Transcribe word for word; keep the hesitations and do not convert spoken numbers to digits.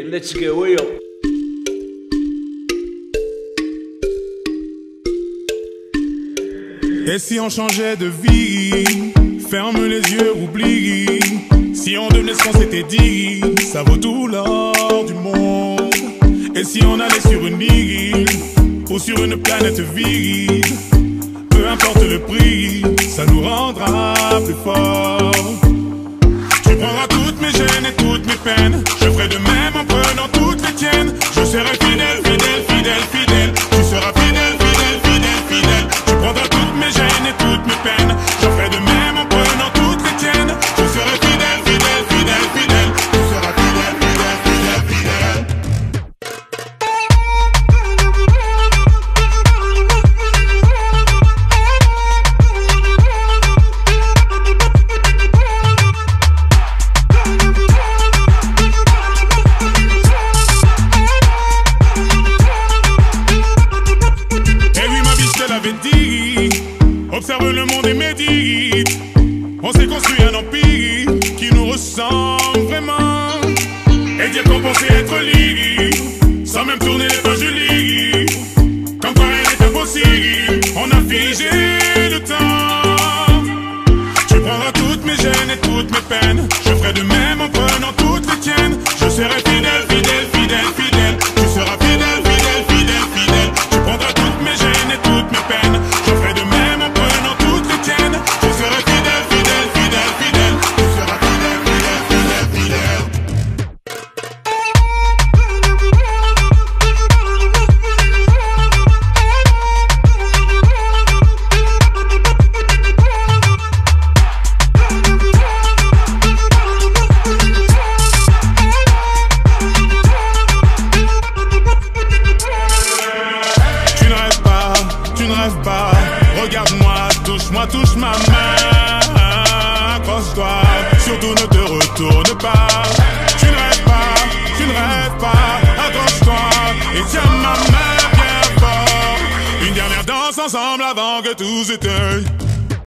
let's get real. Et si on changeait de vie? Ferme les yeux, oublie. Si on devenait ce qu'on s'était dit, ça vaut tout l'or du monde. Et si on allait sur une île ou sur une planète vide, peu importe le prix, ça nous rendra plus forts. Tu prendras toutes mes gênes et toutes mes peines, je ferai de même en prenant toutes les tiennes. Je serai fidèle, fidèle, fidèle, fidèle. Tu seras fidèle, fidèle, fidèle, fidèle. Tu prendras toutes mes gênes et toutes mes peines, je ferai de même en prenant toutes les tiennes. Je serai fidèle, fidèle, fidèle, fidèle. Tu seras fidèle, fidèle, fidèle, fidèle. Observe le monde et médite. On s'est construit un empire qui nous ressemble vraiment. Et dire qu'on pensait être libre, sans même tourner les pages du livre. Quand quoi rien n'est impossible, on a figé le temps. Tu prendras toutes mes gênes et toutes mes peines, je ferai de même en prenant toutes les tiennes. Je serai fidèle, fidèle, fidèle, fidèle. Tu seras fidèle, fidèle, fidèle, fidèle. Tu prendras toutes mes gênes et toutes mes peines, je ferai de même en prenant toutes les tiennes. Je serai fidèle, fidèle, fidèle, fidèle. Tu seras fidèle, fidèle, fidèle, fidèle. Tu ne rêves pas, tu ne rêves pas. Regarde-moi, touche-moi, touche ma main. Accroche-toi, surtout ne te retourne pas. Tu ne rêves pas, tu ne rêves pas. Accroche-toi et tiens ma main bien fort. Une dernière danse ensemble avant que tout s'éteigne.